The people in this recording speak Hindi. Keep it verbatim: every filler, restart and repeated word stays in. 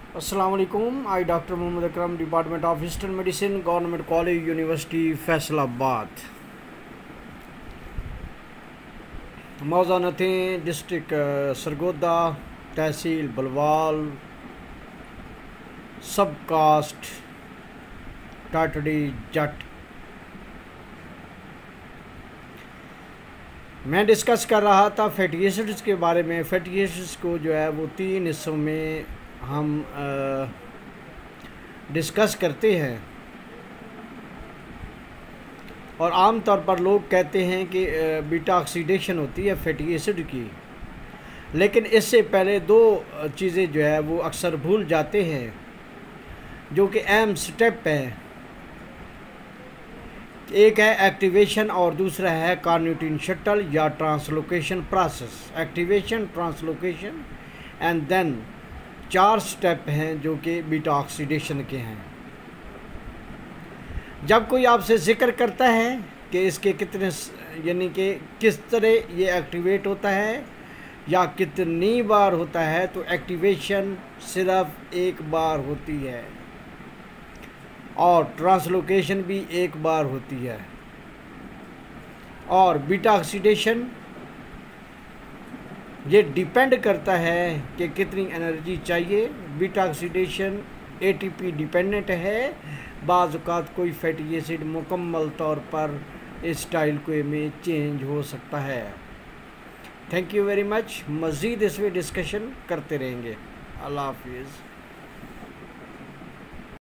अस्सलाम वालेकुम। I doctor Mohammad Akram, department of eastern medicine, government college, university Faisalabad. मौज़ानतें डिस्ट्रिक्ट सरगोदा, तहसील बलवाल, सब कास्ट टाटड़ी जट। मैं डिस्कस कर रहा था फैटी एसिड्स के बारे में। फैटी एसिड्स को जो है वो तीन हिस्सों में हम डिस्कस करते हैं और आम तौर पर लोग कहते हैं कि बीटा ऑक्सीडेशन होती है फैटी एसिड की, लेकिन इससे पहले दो चीज़ें जो है वो अक्सर भूल जाते हैं जो कि अहम स्टेप है। एक है एक्टिवेशन और दूसरा है कार्निटिन शटल या translocation process. Activation, translocation and then चार स्टेप हैं जो कि बीटा ऑक्सीडेशन के हैं। जब कोई आपसे जिक्र करता है कि इसके कितने यानी कि किस तरह ये एक्टिवेट होता है या कितनी बार होता है, तो एक्टिवेशन सिर्फ एक बार होती है और ट्रांसलोकेशन भी एक बार होती है। और बीटा ऑक्सीडेशन ये डिपेंड करता है कि कितनी एनर्जी चाहिए। बीटा ऑक्सीडेशन एटीपी डिपेंडेंट है। बाज़ औक़ात कोई फैटी एसिड मुकम्मल तौर पर इस स्टाइल को में चेंज हो सकता है। Thank you very much. मज़ीद इस पर डिस्कशन करते रहेंगे। अल्लाह हाफिज़।